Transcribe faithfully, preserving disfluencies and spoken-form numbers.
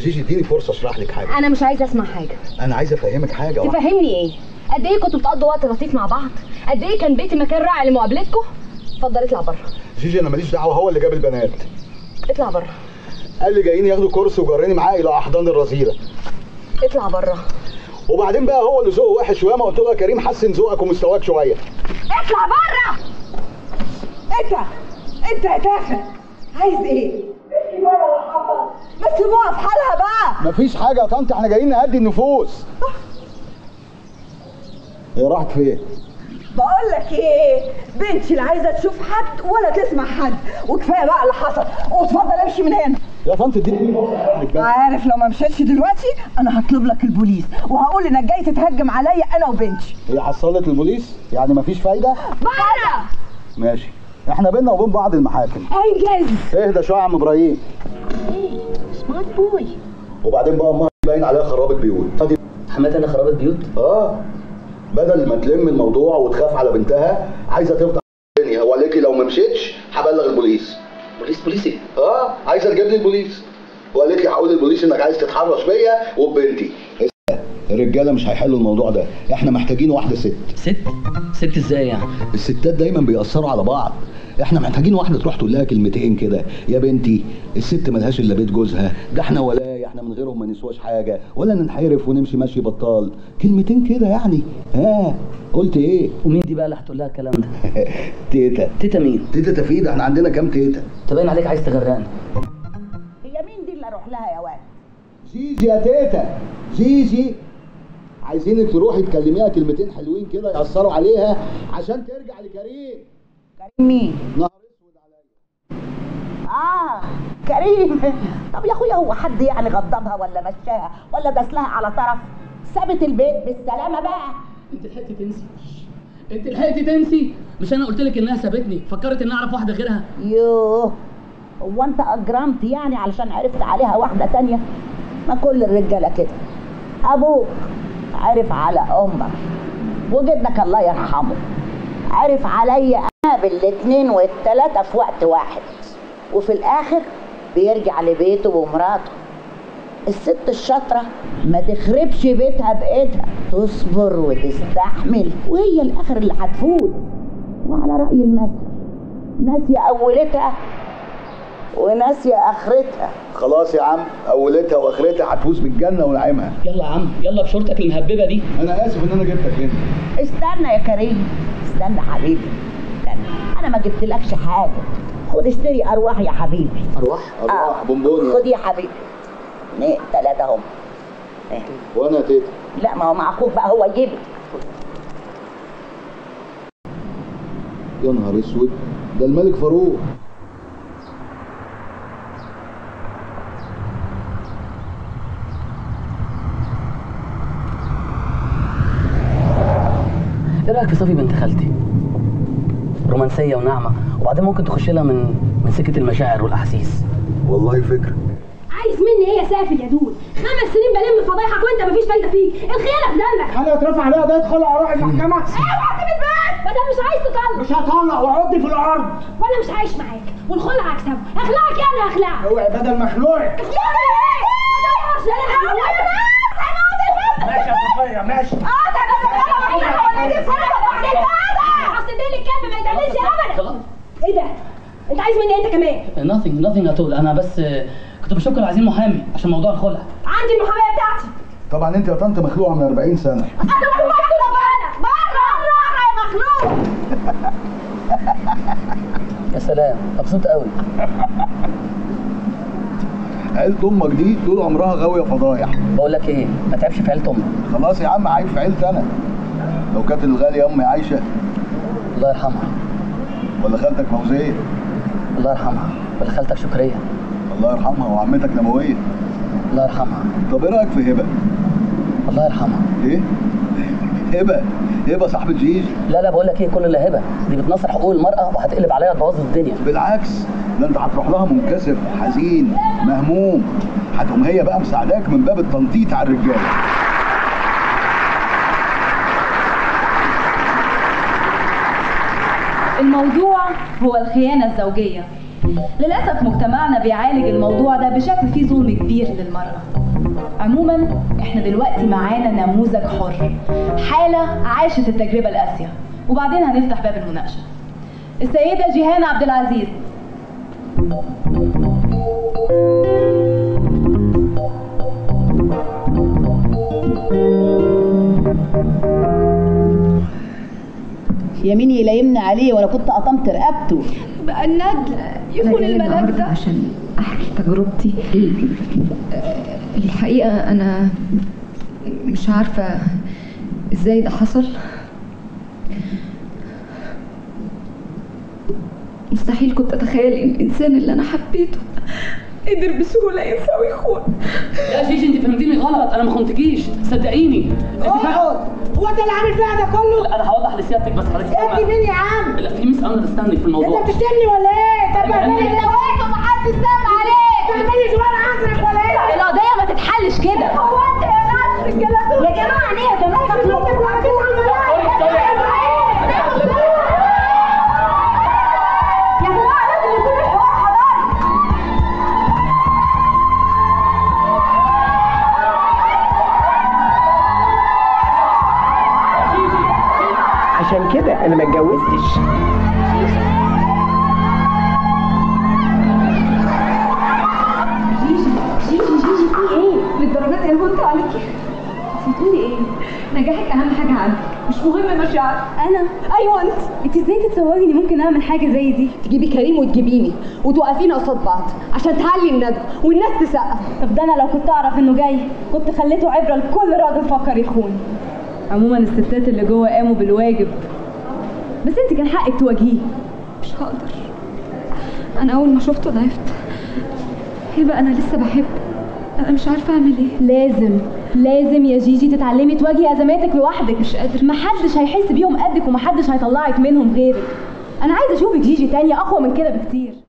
جيجي اديني فرصه اشرح لك حاجه. انا مش عايزه اسمع حاجه. انا عايزه افهمك حاجه. تفهمني ايه؟ قد ايه كنتوا بتقضوا وقت لطيف مع بعض؟ قد ايه كان بيتي مكان رائع لمقابلتكم؟ اتفضل اطلع بره. جيجي انا ماليش دعوه، هو اللي جاب البنات. اطلع بره. قال لي جايين ياخدوا كورس وجرني معاه الى احضان الرذيله. اطلع بره. وبعدين بقى هو اللي ذوقه وحش شويه، ما قلت له يا كريم حسن ذوقك ومستواك شويه. اطلع بره. انت انت يا تافه عايز ايه؟ بس سيبوها في حالها بقى. مفيش حاجه يا طنط، احنا جايين نهدي النفوس. هي راحت فين؟ بقول لك ايه، بنتي لا عايزه تشوف حد ولا تسمع حد، وكفايه بقى اللي حصل، واتفضل امشي من هنا. يا طنط اديني فرصه. عارف لو ما مشيتش دلوقتي انا هطلب لك البوليس وهقول انك جاي تتهجم عليا انا وبنتي. هي حصلت البوليس؟ يعني مفيش فايده؟ بره. ماشي، احنا بينا وبين بعض المحاكم. انجز. اهدى شويه يا عم ابراهيم. سمارت بوي. وبعدين بقى امها باين عليها خرابه بيوت. حماتي انا خرابه بيوت؟ اه، بدل ما تلم الموضوع وتخاف على بنتها عايزه تفضح الدنيا. هو قالت لي لو ما مشيتش هبلغ البوليس. بوليس؟ بوليسي؟ اه، عايزه تجيب لي البوليس، وقالت لي هقول للبوليس انك عايز تتحرش بيا وببنتي. الرجاله مش هيحلوا الموضوع ده، احنا محتاجين واحده ست. ست؟ ست ازاي يعني؟ الستات دايما بيأثروا على بعض، احنا محتاجين واحده تروح تقول لها كلمتين كده، يا بنتي الست ملهاش الا بيت جوزها، ده احنا ولا احنا من غيرهم ما نسواش حاجه، ولا ننحرف ونمشي ماشي بطال، كلمتين كده يعني. ها قلت ايه؟ ومين دي بقى اللي هتقول لها الكلام ده؟ تيتا. تيتا مين؟ تيتا تفيد، احنا عندنا كام تيتا؟ تبين عليك عايز تغرقني. هي مين دي اللي اروح لها يا واد؟ جيجي يا تيتا، جيجي عايزينك تروحي تكلميها كلمتين حلوين كده يأثروا عليها عشان ترجع لكريم. كريم مين؟ نهار اسود عليا. اه كريم. طب يا اخويا هو حد يعني غضبها ولا مشاها ولا داس لها على طرف؟ سابت البيت بالسلامه بقى. انت لحقتي تنسي؟ انت لحقتي تنسي؟ مش انا قلت لك انها سابتني؟ فكرت اني اعرف واحده غيرها؟ يوه، هو انت اجرمت يعني علشان عرفت عليها واحده تانية؟ ما كل الرجاله كده. ابوك عرف على امك، وجدك الله يرحمه عرف عليا انا بالاتنين والتلاته في وقت واحد، وفي الاخر بيرجع لبيته ومراته. الست الشاطره ما تخربش بيتها بايدها، تصبر وتستحمل وهي الاخر اللي هتفوز. وعلى راي المثل، ناسيه اولتها وناسيه اخرتها. خلاص يا عم، اولتها واخرتها هتفوز بالجنه ونعيمها. يلا يا عم، يلا بشورتك المهببه دي. انا اسف ان انا جبتك هنا. استنى يا كريم، استنى حبيبي، استنى، انا ما جبتلكش حاجه. خد اشتري ارواح يا حبيبي. ارواح؟ ارواح آه. بونبوني. خد يا حبيبي. اثنين ثلاثه هم. إيه. وانا يا تيتا؟ لا ما هو مع اخوك بقى، هو يجيب. يا نهار اسود، ده الملك فاروق. ايه رايك في صفي بنت خالتي؟ رومانسيه وناعمه، وبعدين ممكن تخش لها من من سكه المشاعر والاحاسيس. والله فكره. عايز مني ايه يا سافل يا دود؟ خمس سنين بلم فضايحك وانت مفيش فايده فيك، الخيانه في دمك. انا اترفع عليها ده ادخل اروح المحكمه. اوعى تسيب البيت، ما دام مش عايز تطلق. مش هطلع واعض في الارض. وانا مش عايش معاك، والخلع هكسبه، اخلعك يعني هخلعك. اوعي بدل مخلوعك. اخلعك ايه؟ ما تقدرش انا ماشي يا صفيه ماشي. اه ده انا ولا دي سنه اصل دي الكلب ما يتقلش ابدا. خلاص. ايه ده؟ انت عايز مني انت كمان؟ nothing nothing at all. انا بس كنت بشكر عايزين محامي عشان موضوع الخلع. عندي المحاميه بتاعتي. طبعا انت يا طنط مخلوعه من أربعين سنه. انا مخلوعه بره بره بره يا مخلوع. يا سلام، مبسوط قوي. عيلة امك دي طول عمرها غاويه فضايح. بقول لك ايه، ما تعبش في عيله امك. خلاص يا عم، عيب في عيلتي انا. لو كانت الغاليه امي عايشه. الله يرحمها. ولا خالتك فوزيه. الله يرحمها. ولا خالتك شكريه. الله يرحمها. وعمتك نمويه. الله يرحمها. طب ايه رايك في هبه؟ الله يرحمها. ايه؟ هبه هبه صاحبه جيجي. لا لا، بقول لك ايه، كل اللي هبه دي بتناصر حقوق المراه وهتقلب عليها تبوظ الدنيا. بالعكس، ده انت هتروح لها منكسر حزين مهموم، هتقوم هي بقى مساعداك من باب التنطيط على الرجاله. الموضوع هو الخيانة الزوجية، للأسف مجتمعنا بيعالج الموضوع ده بشكل فيه ظلم كبير للمرأة. عموما احنا دلوقتي معانا نموذج حر، حالة عاشت التجربة القاسية، وبعدين هنفتح باب المناقشة. السيدة جيهان عبد العزيز. يمين يلايمني عليه وانا كنت قطمت رقبته. بقى الندل يكون الملاك ده عشان احكي تجربتي. الحقيقه انا مش عارفه ازاي ده حصل. مستحيل كنت اتخيل ان الانسان اللي انا حبيته قدر بسهوله ينسى ويخون. يا جيجي انت فهمتيني غلط، انا ما خنتكيش صدقيني. اقعد، هو انت اللي عامل فيها ده كله؟ لا انا هوضح لسيادتك بس حضرتك انت مين يا عم؟ لا في ميس اندرستاندينج في الموضوع. انت بتشتمني ولا ايه؟ طب أنا عندي- انت واقف ومحدش سامع عليك، تعملي شويه عذرك ولا ايه؟ القضيه ما تتحلش كده. هو انت يا ناس رجاله دول يا جماعه ليه يا جماعه تطلبوا وعدين على الملاعب؟ يا جماعه لازم يكون الحوار حضاري. عشان كده انا ما اتجوزتش. جيجي جيجي جيجي في ايه؟ للدرجات دي انا هنت عليكي؟ بتقولي ايه؟ نجاحك اهم حاجه عندك، مش مهم مشاعرك. انا ايوه انت انت ازاي تتصوري اني ممكن اعمل حاجه زي دي؟ تجيبي كريم وتجيبيني وتوقفينا قصاد بعض عشان تعلي الندى والناس تسقف. طب ده انا لو كنت اعرف انه جاي كنت خليته عبره لكل راجل فكر يخون. عموما الستات اللي جوه قاموا بالواجب، بس انت كان حقك تواجهيه. مش هقدر، انا اول ما شفته ضعفت. يبقى انا لسه بحبه، انا مش عارفه اعمل ايه. لازم لازم يا جيجي تتعلمي تواجهي ازماتك لوحدك. مش قادرة. محدش هيحس بيهم قدك ومحدش هيطلعك منهم غيرك. انا عايزه اشوفك جيجي تانية اقوى من كده بكتير.